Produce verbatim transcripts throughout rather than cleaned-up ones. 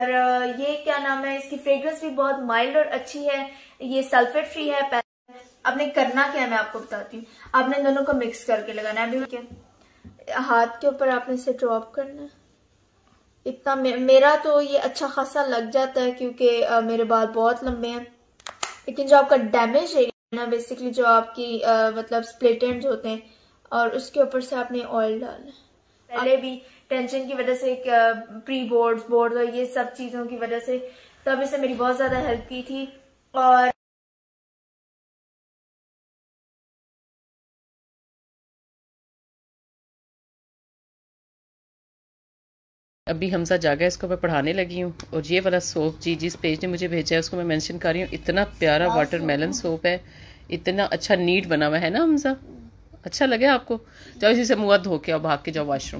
और ये क्या नाम है, इसकी फ्रेग्रेंस भी बहुत माइल्ड और अच्छी है। ये सल्फेट फ्री है। आपने करना क्या है मैं आपको बताती हूँ। आपने दोनों को मिक्स करके लगाना है। अभी क्या हाथ के ऊपर आपने इसे ड्रॉप करना है। इतना मे, मेरा तो ये अच्छा खासा लग जाता है क्योंकि आ, मेरे बाल बहुत लंबे हैं। लेकिन जो आपका डैमेज एरिया है ना, बेसिकली जो आपकी आ, मतलब स्प्लिट एंड्स होते हैं, और उसके ऊपर से आपने ऑयल डालना है। पहले भी टेंशन की वजह से प्री बोर्ड्स बोर्ड और ये सब चीजों की वजह से तब इससे मेरी बहुत ज्यादा हेल्प की थी। और अभी हमजा जागा, इसको मैं पढ़ाने लगी हूँ। और ये वाला सोप जी जिस पेज ने मुझे भेजा है उसको मैं मेंशन कर रही हूँ। इतना प्यारा वाटरमेलन सोप है, इतना अच्छा नीट बना हुआ है ना हमजा। अच्छा लगे आपको? जाओ इसी से मुँह धो के आओ, भाग के जाओ वॉशरूम।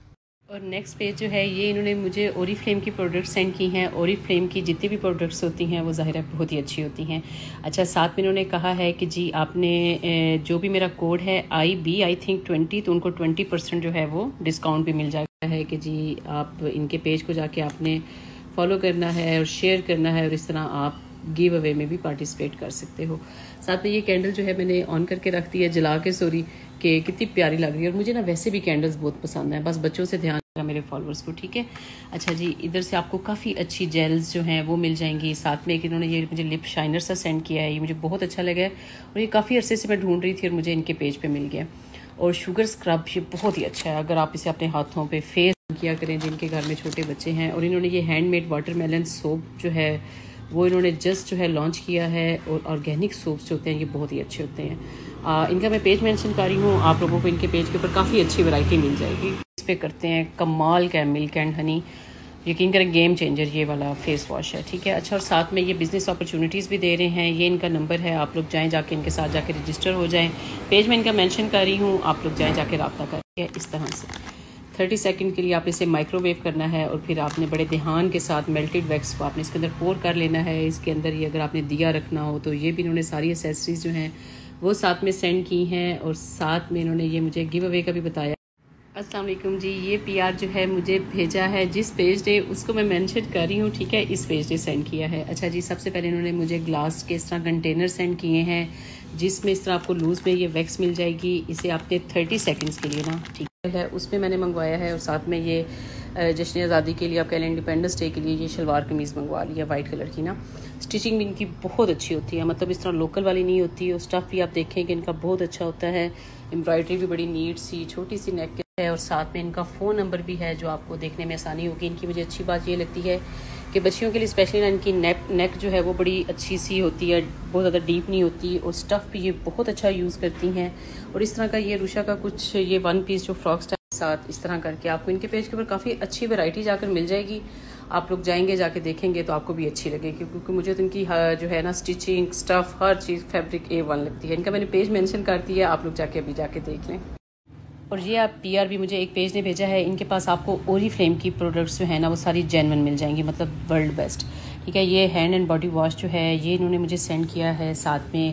और नेक्स्ट पेज जो है ये इन्होंने मुझे ओरीफ्लेम की प्रोडक्ट्स सेंड की हैं। ओरीफ्लेम की जितनी भी प्रोडक्ट्स होती हैं वो ज़ाहिर है बहुत ही अच्छी होती हैं। अच्छा, साथ में इन्होंने कहा है कि जी आपने जो भी मेरा कोड है I B I think twenty, तो उनको ट्वेंटी परसेंट जो है वो डिस्काउंट भी मिल जाएगा। है कि जी आप इनके पेज को जाके आपने फॉलो करना है और शेयर करना है, और इस तरह आप गिव अवे में भी पार्टिसिपेट कर सकते हो। साथ में ये कैंडल जो है मैंने ऑन करके रख दी है, जला के सॉरी, कि कितनी प्यारी लग रही है। और मुझे ना वैसे भी कैंडल्स बहुत पसंद है, बस बच्चों से ध्यान रखा मेरे फॉलोअर्स को, ठीक है। अच्छा जी, इधर से आपको काफ़ी अच्छी जेल्स जो हैं वो मिल जाएंगी। साथ में एक इन्होंने ये मुझे लिप शाइनर सा सेंड किया है, ये मुझे बहुत अच्छा लगा है और ये काफ़ी अरसे से मैं ढूंढ रही थी और मुझे इनके पेज पे मिल गया। और शुगर स्क्रब ये बहुत ही अच्छा है, अगर आप इसे अपने हाथों पे फेस किया करें जिनके घर में छोटे बच्चे हैं। और इन्होंने ये हैंडमेड वाटरमेलन सोप जो है वो इन्होंने जस्ट जो है लॉन्च किया है। और ऑर्गेनिक सोप्स जो होते हैं ये बहुत ही अच्छे होते हैं। आ, इनका मैं पेज मेंशन कर रही हूँ, आप लोगों को इनके पेज के ऊपर काफ़ी अच्छी वैरायटी मिल जाएगी। इस पे करते हैं कमाल का मिल्क एंड हनी, यकीन करें गेम चेंजर ये वाला फेस वॉश है, ठीक है। अच्छा, और साथ में ये बिज़नेस अपॉर्चुनिटीज़ भी दे रहे हैं। ये इनका नंबर है, आप लोग जाएं जाके इनके साथ जाके रजिस्टर हो जाएं। पेज में इनका मेंशन कर रही हूँ, आप लोग जाएं जाके रब्ता करें। इस तरह से थर्टी सेकंड के लिए आप इसे माइक्रोवेव करना है और फिर आपने बड़े ध्यान के साथ मेल्टेड वैक्स को आपने इसके अंदर पोर कर लेना है। इसके अंदर ये अगर आपने दिया रखना हो तो ये भी इन्होंने सारी एसेसरीज जो हैं वो साथ में सेंड की हैं। और साथ में इन्होंने ये मुझे गिव अवे का भी बताया। अस्सलाम वालेकुम जी, ये पीआर जो है मुझे भेजा है, जिस पेज ने उसको मैं मेंशन कर रही हूँ, ठीक है, इस पेज ने सेंड किया है। अच्छा जी, सबसे पहले इन्होंने मुझे ग्लास के इस तरह कंटेनर सेंड किए हैं जिसमें इस तरह आपको लूज़ में ये वैक्स मिल जाएगी। इसे आपने थर्टी सेकेंड्स के लिए ना, ठीक है, उसमें मैंने मंगवाया है। और साथ में ये जश्न आज़ादी के लिए, आप कह लें इंडिपेंडेंस डे के लिए, ये शलवार कमीज़ मंगवा लिया वाइट कलर की ना। स्टिचिंग भी इनकी बहुत अच्छी होती है, मतलब इस तरह लोकल वाली नहीं होती। और स्टफ़ भी आप देखें कि इनका बहुत अच्छा होता है। एम्ब्रॉयडरी भी बड़ी नीट सी छोटी सी नेक है। और साथ में इनका फ़ोन नंबर भी है जो आपको देखने में आसानी होगी। इनकी मुझे अच्छी बात ये लगती है कि बच्चियों के लिए स्पेशली ना इनकी नेक नेक जो है वो बड़ी अच्छी सी होती है, बहुत ज़्यादा डीप नहीं होती। और स्टफ़ भी ये बहुत अच्छा यूज़ करती हैं। और इस तरह का ये रुशा का कुछ ये वन पीस जो फ्रॉक स्टाइल साथ इस तरह करके आपको इनके पेज के ऊपर काफ़ी अच्छी वैरायटी जाकर मिल जाएगी। आप लोग जाएंगे जाके देखेंगे तो आपको भी अच्छी लगेगी, क्योंकि मुझे तो इनकी जो है ना स्टिचिंग स्टफ़ हर चीज़ फैब्रिक ए वन लगती है। इनका मैंने पेज मेंशन कर दिया, आप लोग जाके अभी जाके देख लें। और ये आप पीआर भी मुझे एक पेज ने भेजा है, इनके पास आपको ओरीफ्लेम की प्रोडक्ट्स जो है ना वो सारी जेन्युइन मिल जाएंगी, मतलब वर्ल्ड बेस्ट, ठीक है। ये हैंड एंड बॉडी वॉश जो है ये इन्होंने मुझे सेंड किया है। साथ में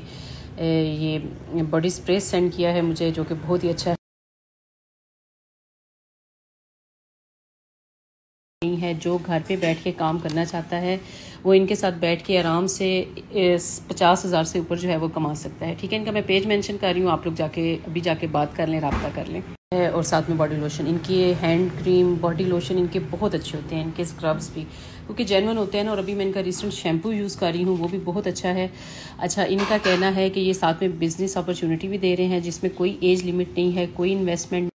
ये बॉडी स्प्रे सेंड किया है मुझे, जो कि बहुत ही अच्छा है। है जो घर पे बैठ के काम करना चाहता है वो इनके साथ बैठ के आराम से पचास हज़ार से ऊपर जो है वो कमा सकता है, ठीक है। इनका मैं पेज मेंशन कर रही हूँ, आप लोग जाके अभी जाके बात कर लें, रब्ता कर लें। और साथ में बॉडी लोशन, इनकी हैंड क्रीम बॉडी लोशन इनके बहुत अच्छे होते हैं, इनके स्क्रब्स भी क्योंकि जेन्युइन होते हैं ना। और अभी मैं इनका रिसेंट शैम्पू यूज़ कर रही हूँ, वो भी बहुत अच्छा है। अच्छा, इनका कहना है कि ये साथ में बिजनेस अपॉर्चुनिटी भी दे रहे हैं जिसमें कोई एज लिमिट नहीं है, कोई इन्वेस्टमेंट